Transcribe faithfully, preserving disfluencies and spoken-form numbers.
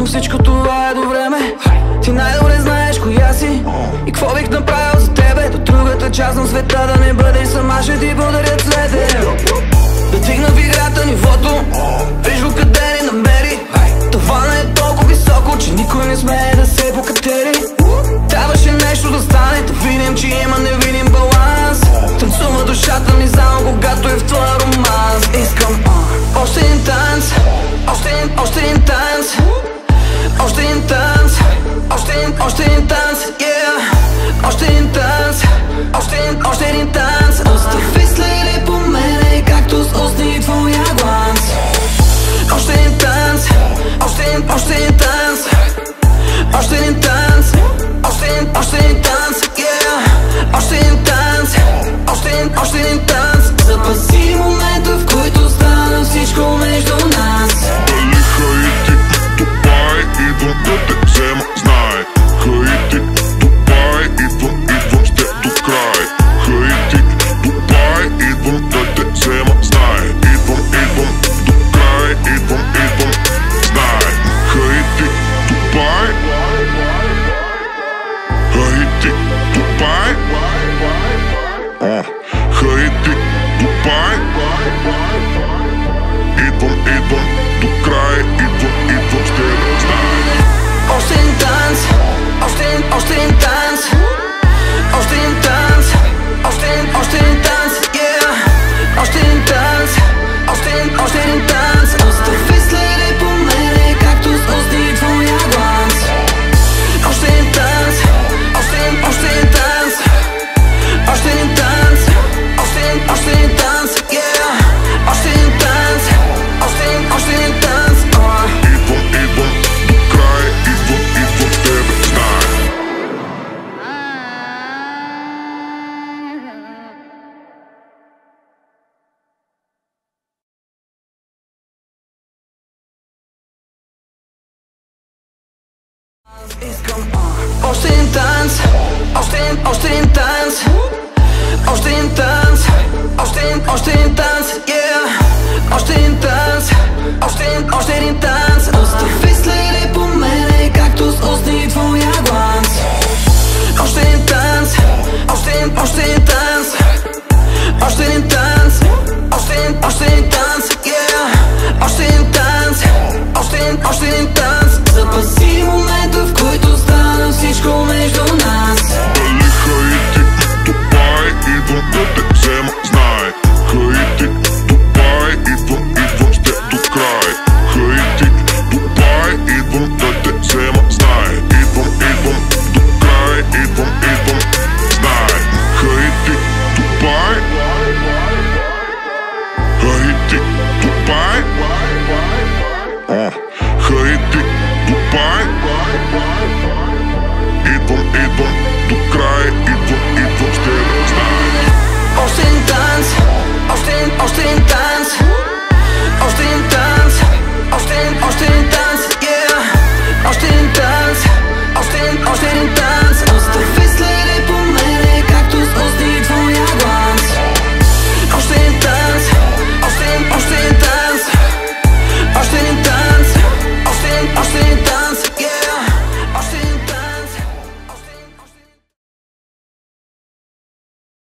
всичко това е до време. Ти най-добре знаеш коя си и какво бих направил за тебе. До другата част на света да не бъдеш сама, ще ти подаря цвете. Да дигна в играта нивото, виж го къде ни намери. Тавана е толкова високо, че никой не смее да се покатери. Трябваше нещо да стане, да видим, че има невидим баланс. Танцува душата ми само когато е в твоя романс. Искам uh, още един танц, още един, още един танц, още един танц, още един, още един танц, yeah. Още един танц, още един, още един танц. Остави следи по мене, както с устни твоя гланц. Още един танц, още един, още един танц, още един танц, още един, още един танц, yeah. Още един танц, още един, още един танц. Запази момента, в който стана всичко между нас. Дали Хаити, Дубай, идвам да те взема, знай. Хаити, Дубай, идвам, идвам с теб до край. Хаити, Дубай, идвам да те взема, знай. Идвам, идвам до край, идвам, идвам, знай. Хаити, Дубай, Хаити, Дубай, uh. Хаити, Дубай, идвам, идвам до край, идвам, идвам с теб, знай. Още един танц, още един, още един танц, още един танц, още един, още един танц, yeah. Още един танц, още един, още един танц. Остави следи по мене, както с устни твоя гланц. Още един танц, още един, още един танц, още един танц, още един, още един танц, yeah. Още един танц, още един, още един танц, uh. Идвам, идвам до край, идвам, идвам с теб, знай. Искам uh. Още един танц,